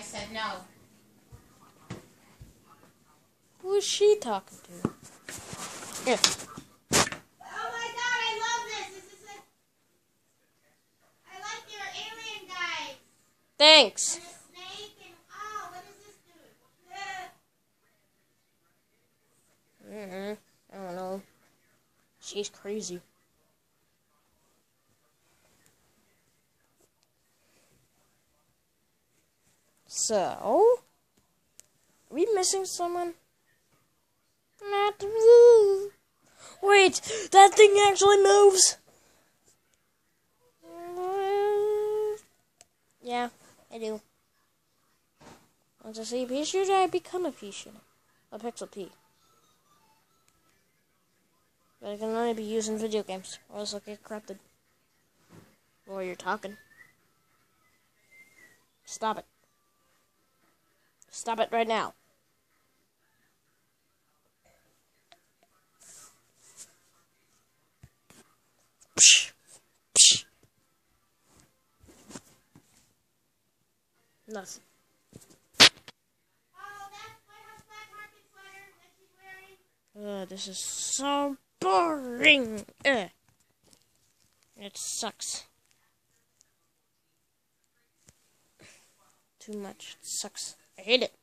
said no. Who is she talking to? Yeah. Oh my god, I love this! I like your alien guy. Thanks. And a snake and what is this dude? I don't know. She's crazy. So, are we missing someone? Not me. Wait, that thing actually moves. Yeah, I do. Once I see a pea shooter, I become a pea shooter. A pixel P. But it can only be used in video games, or else I'll get corrupted. While you're talking. Stop it. Stop it right now. Psh. Psh. Nothing. Oh, that's my Black Market sweater that she's wearing. This is so boring. It sucks. Too much. It sucks. I hate it.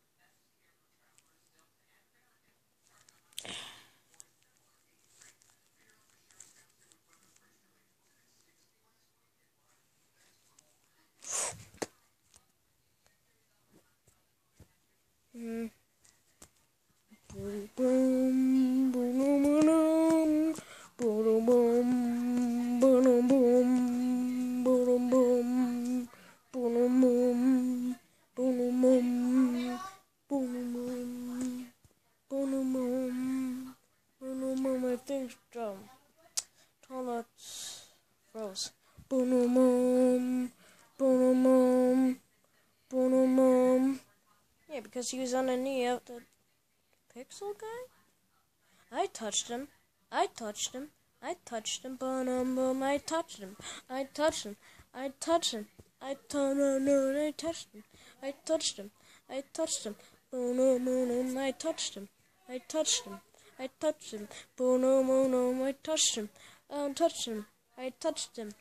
Boom, boom, boom, boom, boom, boom, boom, boom, boom, boom, boom, boom, boom, boom, boom, boom, my thing's drum. Toilets froze. Boom, boom, boom, boom, boom. Yeah, because he was underneath the pixel guy? I touched him. I touched him. I touched him. Boom, boom. I touched him. I touched him. I touched him. I touched him. I touched him. I touched him. Boom, boom. I touched him. I touched him. I touched him. Boom, boom. I touched him. I touched him. I touched him.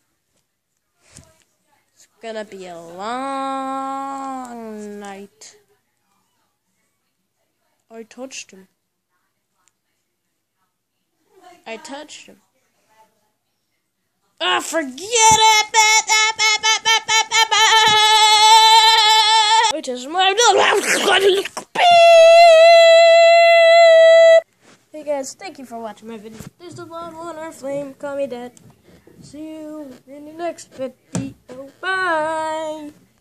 It's gonna be a long night. I touched him. I touched him. Ah, forget it! I touched him. Hey guys, thank you for watching my video. This is the Blood Water Flame. Call me Dad. See you in the next video. Bye!